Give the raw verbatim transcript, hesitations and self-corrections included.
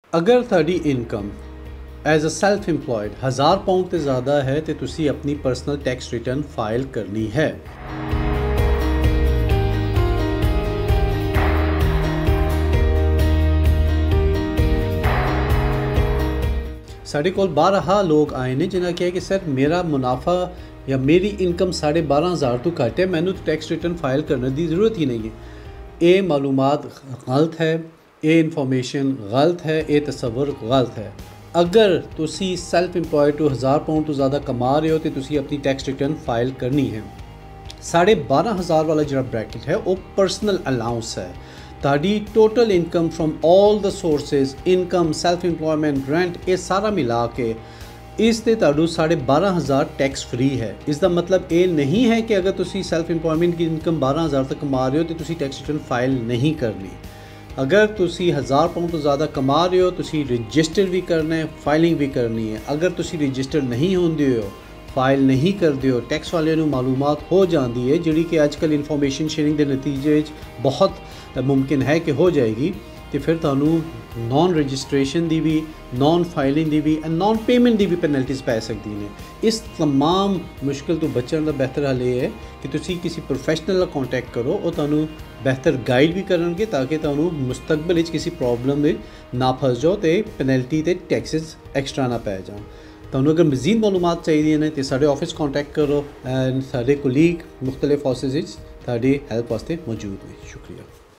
अगर तुहाडी income as a self employed हज़ार पाउंड तो ज़्यादा है तो तुसी अपनी पर्सनल टैक्स रिटर्न फाइल करनी है। साढ़े कोल बारह लोग आए ने जिन्हें कहा कि सर मेरा मुनाफा या मेरी इनकम साढ़े बारह हज़ार तो घट है, मैनू तो टैक्स रिटर्न फाइल करने की ज़रूरत ही नहीं है। ये मालूमात गलत है, ये इन्फॉर्मेशन गलत है, ये तसव्वुर गलत है। अगर तुसी सैल्फ इंप्लॉयड तो हज़ार पाउंड तो ज़्यादा कमा रहे हो तो तुसी अपनी टैक्स रिटर्न फाइल करनी है। साढ़े बारह हज़ार वाला जो ब्रैकेट है वो पर्सनल अलाउंस है। ताड़ी total income from all the sources, income, self employment, rent, ये सारा मिला के इस ते ताड़ू साढ़े बारह हज़ार टैक्स फ्री है। इसका मतलब ये नहीं है कि अगर तुसी सैल्फ इंप्लॉयमेंट की इनकम बारह हज़ार तक कमा रहे हो तो तुसी टैक्स रिटर्न फाइल नहीं करनी। अगर तुसी हज़ार पाउंड तो ज़्यादा कमा रहे हो तुसी रजिस्टर भी करना है, फाइलिंग भी करनी है। अगर तुसी रजिस्टर नहीं होंदे हो, फाइल नहीं करते हो, टैक्स वाले नूं मालूमात हो जाती है जिहड़ी कि अजकल इन्फॉर्मेशन शेयरिंग के नतीजे बहुत मुमकिन है कि हो जाएगी, तो फिर तुहानूं नॉन रजिस्ट्रेशन की भी, नॉन फाइलिंग की भी एंड नॉन पेमेंट की भी पेनल्टीज़ पै सकती हैं। इस तमाम मुश्किल तो बचने का बेहतर हल ये है कि तुसी किसी प्रोफेशनल का कॉन्टैक्ट करो, और तुहानूं बेहतर गाइड भी करनगे ताकि तुहानूं मुस्तकबिल किसी प्रॉब्लम में ना फस जाओ तो पेनल्टी ते टैक्सेस एक्स्ट्रा ना पै जाओ। तुहानूं अगर मज़ीद मालूमात चाहिए ने तो साढ़े ऑफिस कॉन्टैक्ट करो एंड साढ़े कोलीग मुख्तलिफ ऑफिस तुहाडी हेल्प वास्ते मौजूद ने। शुक्रिया।